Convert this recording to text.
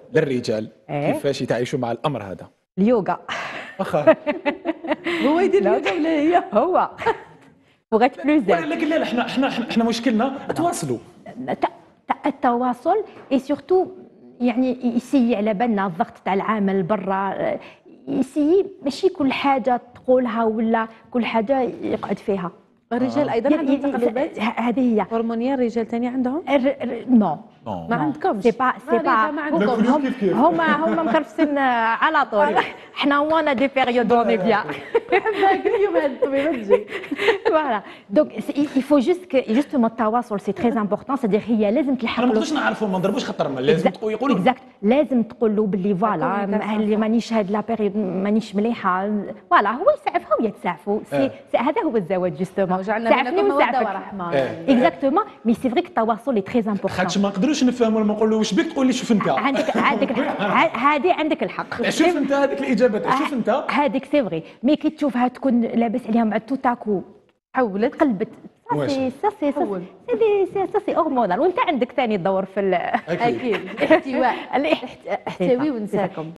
للرجال كيفاش يتعايشوا مع الامر هذا؟ اليوغا. واخا هو يدير اليوغا ولا هي؟ هو بغيت بلوزير. ولكن لا، احنا مشكلنا تواصلوا التواصل اي سورتو يعني يسيي على بالنا الضغط تاع العمل برا، يسيي ماشي كل حاجه تقولها ولا كل حاجه يقعد فيها. الرجال ايضا عندهم تقلبات هذه هي هرمونيه، الرجال ثاني عندهم؟ نو ما عندكمش؟ سي با هما مكرفسين على طول. حنا وانا دي بيريود اوني بيان. نحبها كل يوم هاد الطبيبه تجي. فوالا دونك il faut justement التواصل سي تري امبورطون، سادير هي لازم تلحق له. ما نقدرش نعرفوا، ما نضربوش خطر، ما لازم يقولوا اكزاكت، لازم تقول له باللي فوالا اللي مانيش هاد لا بيريود مانيش مليحه، فوالا هو يسعفها وهي تسعفوا. هذا هو الزواج جوستومون، سعفني وسعفك. اكزاكتومون. مي سي فري التواصل لي تري امبورطون، خاطش ما نقدروش نفهموا لما نقول له واش بك تقول لي شوف انت. عندك هذه عندك الحق. شوف انت هذيك الاجابات، شوف انت هذيك سي فري. مي كي تشوفها تكون لاباس عليها مع توتاكو حولت قلبت، سي هرمونال. وانت عندك ثاني دور في اكيد احتواء، احتوي ونساكم.